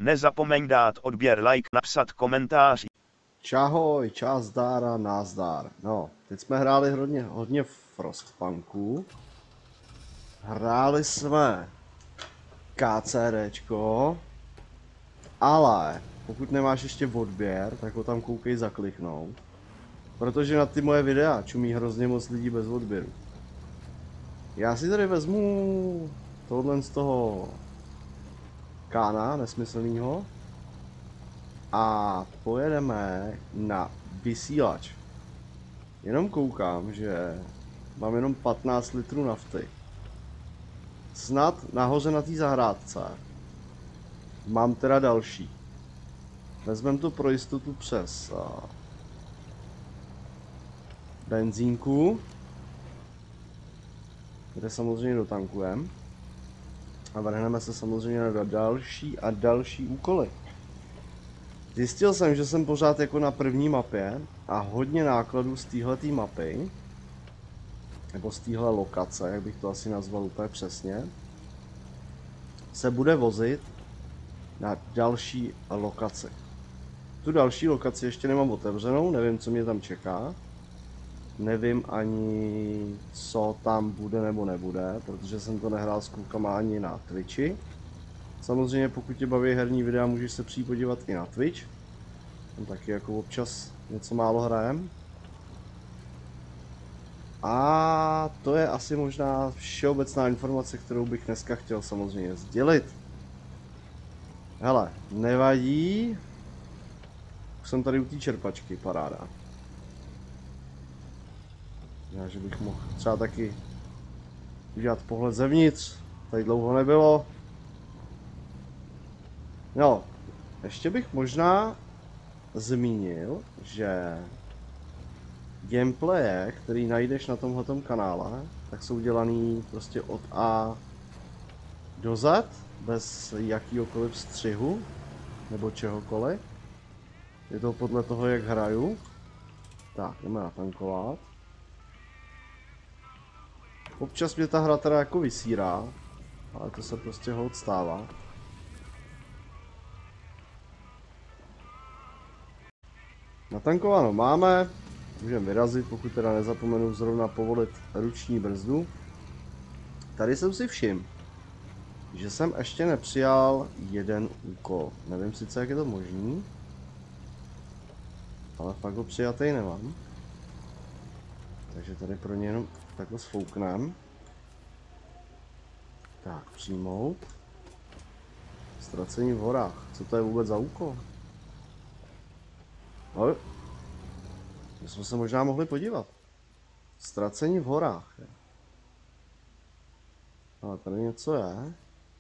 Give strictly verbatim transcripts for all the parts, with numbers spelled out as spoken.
Nezapomeň dát odběr, like, napsat komentář. Čahoj, čas zdár a názdar. No, teď jsme hráli hodně, hodně Frostpunku. Hráli jsme KCDčko, ale pokud nemáš ještě odběr, tak ho tam koukej zakliknout. Protože na ty moje videa čumí hrozně moc lidí bez odběru. Já si tady vezmu tohle z toho kána nesmyslného a pojedeme na vysílač. Jenom koukám, že mám jenom patnáct litrů nafty. Snad nahoře na té zahrádce mám teda další. Vezmeme to pro jistotu přes uh, benzínku, kde samozřejmě dotankujeme. A vrhneme se samozřejmě na další a další úkoly. Zjistil jsem, že jsem pořád jako na první mapě a hodně nákladů z téhletý mapy, nebo z téhle lokace, jak bych to asi nazval úplně přesně, se bude vozit na další lokaci. Tu další lokaci ještě nemám otevřenou, nevím, co mě tam čeká. Nevím ani, co tam bude nebo nebude, protože jsem to nehrál s klukama ani na Twitchi. Samozřejmě pokud tě baví herní videa, můžeš se přijít podívat i na Twitch. Tam taky jako občas něco málo hrajem. A to je asi možná všeobecná informace, kterou bych dneska chtěl samozřejmě sdělit. Hele, nevadí. Už jsem tady u té čerpačky, paráda. Já, že bych mohl třeba taky udělat pohled zevnitř. Tady dlouho nebylo. No, ještě bych možná zmínil, že gameplaye, který najdeš na tomhletom kanále, tak jsou dělaný prostě od A do Z, bez jakýhokoliv střihu, nebo čehokoliv. Je to podle toho, jak hraju. Tak, jdeme natankovat. Občas mě ta hra teda jako vysírá, ale to se prostě hod stává. Natankováno máme, můžeme vyrazit, pokud teda nezapomenu zrovna povolit ruční brzdu. Tady jsem si všiml, že jsem ještě nepřijal jeden úkol. Nevím sice, jak je to možný, ale fakt ho přijatý nemám. Takže tady pro ně jenom takhle sfouknem. Tak, přijmout. Ztracení v horách. Co to je vůbec za úkol? No, my jsme se možná mohli podívat. Ztracení v horách. Ale tady něco je.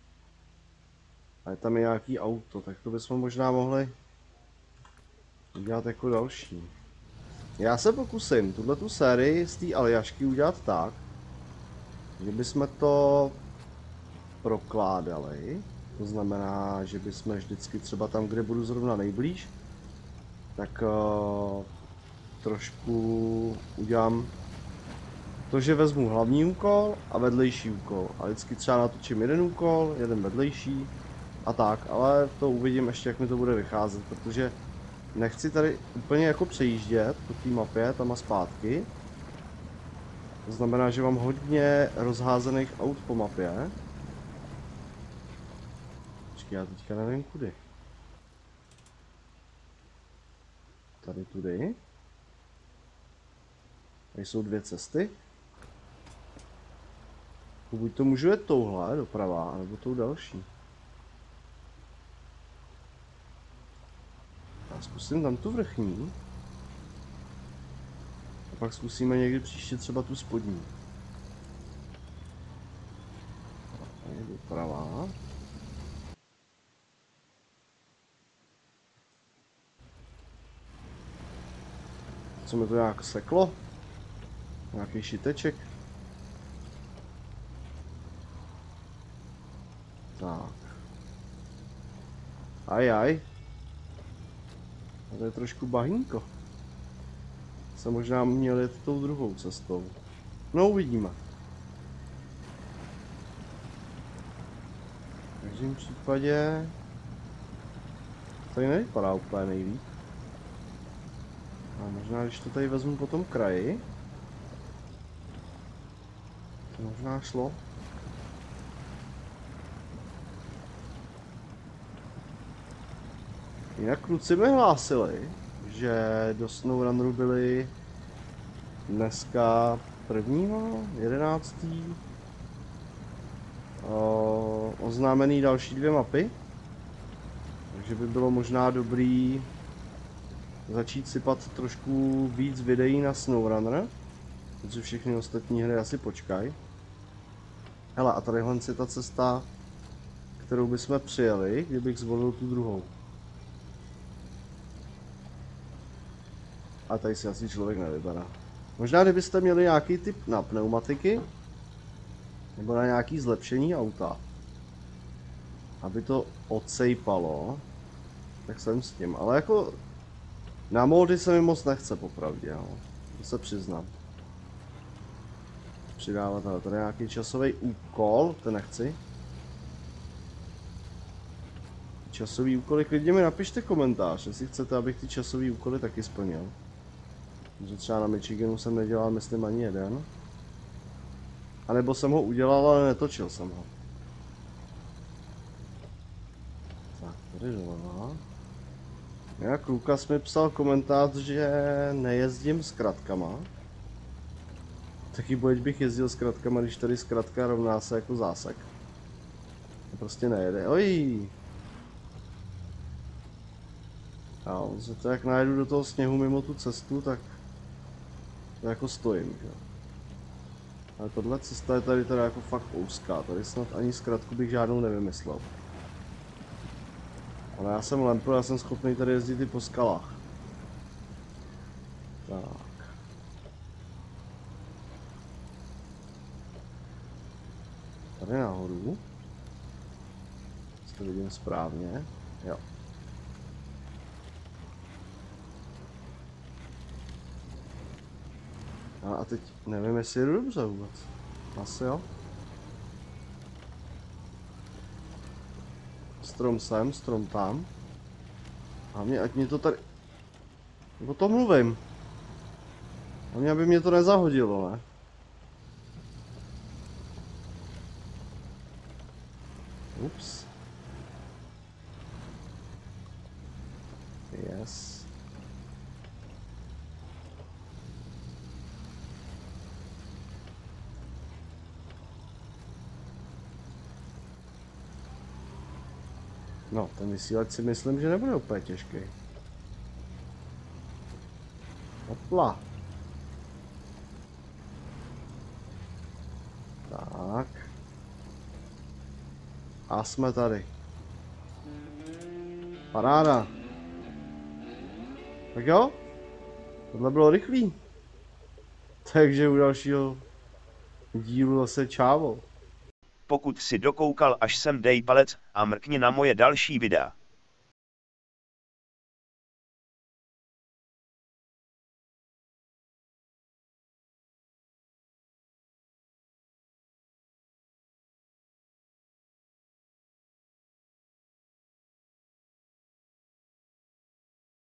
A je tam i nějaký auto, tak to bychom možná mohli udělat jako další. Já se pokusím tuhletu sérii z té Aljašky udělat tak, že bychom to prokládali. To znamená, že bychom vždycky třeba tam, kde budu zrovna nejblíž, tak uh, trošku udělám to, že vezmu hlavní úkol a vedlejší úkol. A vždycky třeba natočím jeden úkol, jeden vedlejší a tak, ale to uvidím ještě, jak mi to bude vycházet, protože nechci tady úplně jako přejíždět po té mapě, tam a zpátky. To znamená, že mám hodně rozházených aut po mapě. Počkej, já teďka nevím kudy. Tady tudy. Tady jsou dvě cesty. Buď to můžu jet touhle doprava, nebo tou další. Já zkusím tam tu vrchní. A pak zkusíme někdy příště třeba tu spodní. Tady je doprava. Co mi to nějak seklo? Nějaký šiteček. Tak. Ajaj. A to je trošku bahínko. Se možná měl jet tou druhou cestou. No, uvidíme. V každém případě tady nevypadá úplně nejlíp. A možná, když to tady vezmu po tom kraji, to možná šlo. Jinak kluci mi hlásili, že do SnowRunneru byli dneska prvního, jedenáctý o, oznámený další dvě mapy. Takže by bylo možná dobrý začít sypat trošku víc videí na SnowRunner, protože všechny ostatní hry asi počkají. Hele, a tadyhle je ta cesta, kterou bychom přijeli, kdybych zvolil tu druhou. A tady si asi člověk nevybere. Možná kdybyste měli nějaký tip na pneumatiky, nebo na nějaký zlepšení auta, aby to odsejpalo, tak jsem s tím. Ale jako na módy se mi moc nechce popravdě, jo. To se přiznám. Přidávat tady, tady nějaký časový úkol, to nechci. Časový úkoly, klidně mi napište komentář, jestli chcete, abych ty časový úkoly taky splnil. Že třeba na Michiganu jsem nedělal, myslím, ani jeden. A nebo jsem ho udělal, ale netočil jsem ho. Tak, tady doleva. Jak Lukas mi psal komentář, že nejezdím s kratkama. Taky boječ bych jezdil s kratkama, když tady zkratka rovná se jako zásek. To prostě nejede. Oj! A on se to jak najdu do toho sněhu mimo tu cestu, tak to jako stojím, že? Ale tohle cesta je tady teda jako fakt úzká, tady snad ani zkratku bych žádnou nevymyslel. Ale já jsem lempl, já jsem schopný tady jezdit i po skalách. Tak. Tady nahoru. Jestli to vidím správně. Jo. A teď nevím, jestli jdu dobře vůbec. Asi jo. Strom sem, strom tam. A mě, ať mě to tady... O tom mluvím. A mě, aby mě to nezahodilo, ne? Ups. Yes. No, ten vysílač si myslím, že nebude úplně těžký. Hopla. Tak. A jsme tady. Paráda. Tak jo? Tohle bylo rychlý. Takže u dalšího dílu zase čávo. Pokud si dokoukal až sem, dej palec a mrkni na moje další videa.